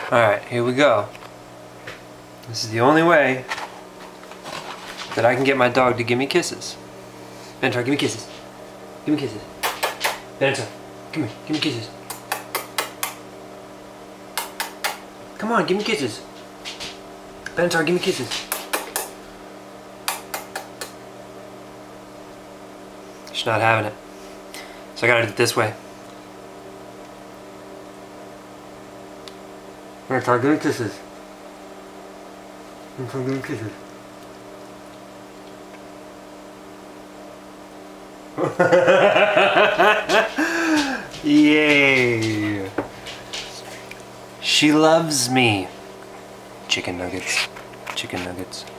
Alright, here we go. This is the only way that I can get my dog to give me kisses. Benatar, give me kisses. Give me kisses. Benatar, come here, give me kisses. Come on, give me kisses. Benatar, give me kisses. She's not having it. So I gotta do it this way. Benatar, give me kisses. Benatar, give me kisses. Yay! She loves me. Chicken nuggets. Chicken nuggets.